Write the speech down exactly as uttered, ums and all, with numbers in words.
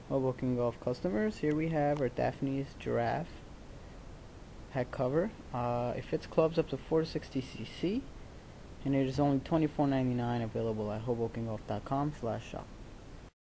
Hoboken Golf customers. Here we have our Daphne's Giraffe Headcover. Uh, it fits clubs up to four sixty c c, and it is only twenty-four ninety-nine, available at hoboken golf dot com slash shop.